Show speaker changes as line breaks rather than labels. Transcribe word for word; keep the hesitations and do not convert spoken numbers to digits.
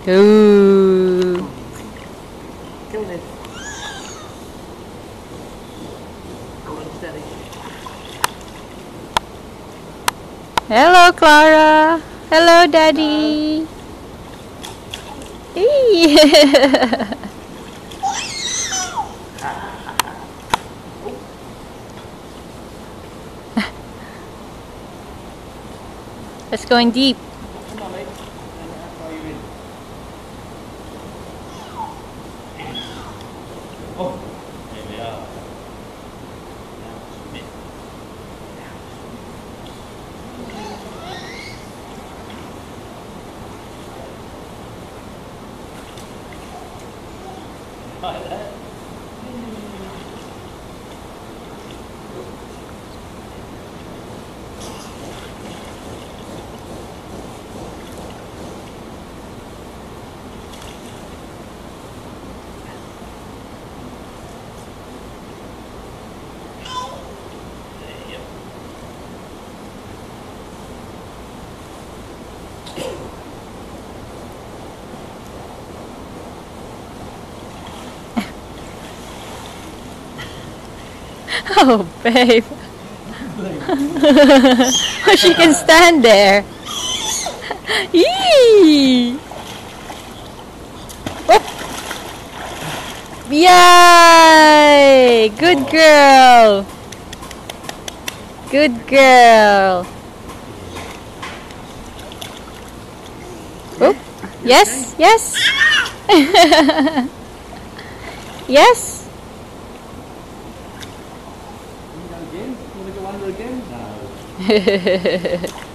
Ooh.
Come on. Hold on steady.
Hello, Clara. Hello, Daddy. Hey. Let's go in deep.
Come on, mate. How you in? Oh, there we are. Like that.
Oh, babe. Oh, she can stand there. Yee! Oh. Yay! Good girl. Good girl. Oh. Yes, yes. Yes.
Again? You want to go under again? No.